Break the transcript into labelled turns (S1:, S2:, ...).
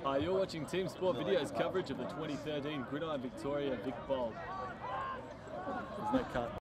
S1: Hi, you're watching Team Sport Video's coverage of the 2013 Gridiron Victoria Vic Bowl. There's no cut.